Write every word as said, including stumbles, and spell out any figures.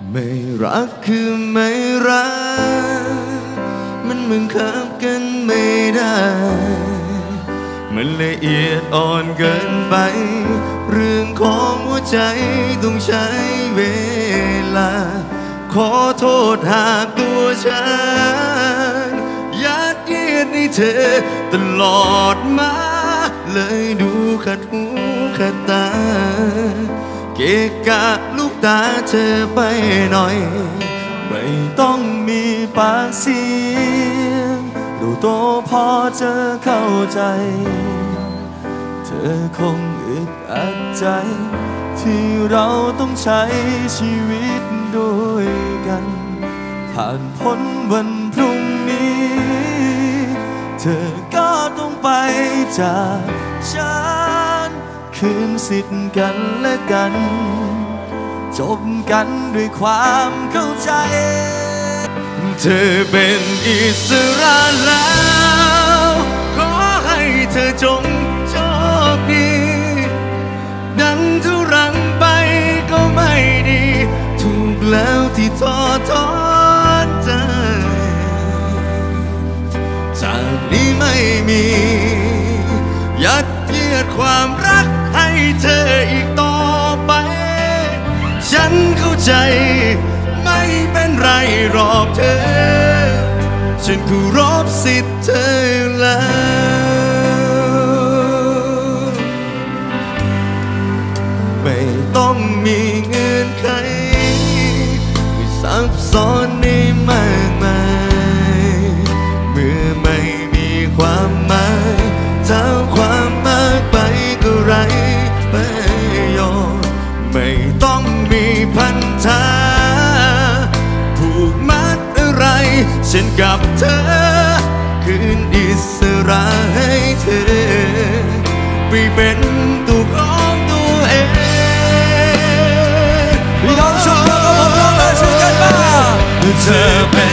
ไม่รักคือไม่รักมันบังคับกันไม่ได้มันละเอียดอ่อนเกินไปเรื่องของหัวใจต้องใช้เวลาขอโทษหากตัวฉันยัดเยียดให้เธอตลอดมาเลยดูขัดหูขัดตาเกะกะลูกตาเธอไปหน่อยไม่ต้องมีปากเสียงดูโตพอเธอเข้าใจเธอคงอึดอัดใจที่เราต้องใช้ชีวิตด้วยกันผ่านพ้นวันพรุ่งนี้เธอก็ต้องไปจากฉันคืนสิทธิ์กันและกันจบกันด้วยความเข้าใจเธอเป็นอิสระแล้วขอให้เธอจงโชคดีดังทุรังไปก็ไม่ดีถูกแล้วที่ท้อทอใจจากนี้ไม่มียัดเยียดความรักให้เธออีกต่อไปฉันเข้าใจไม่เป็นไรหรอกเธอฉันเคารพสิทธิ์เธอแล้วไม่ต้องมีเงื่อนไขไม่ซับซ้อนในมากมายเมื่อไม่มีความหมายเท่าความมากไปก็ไรประโยชน์ไม่ต้องมีพันธะผูกมัดอะไรฉันกับเธอคืนอิสระให้เธอไปเป็นตัวของตัวเองพี่น้องช่วยกันผมร้องเลยช่วยกันมาเธอเป็น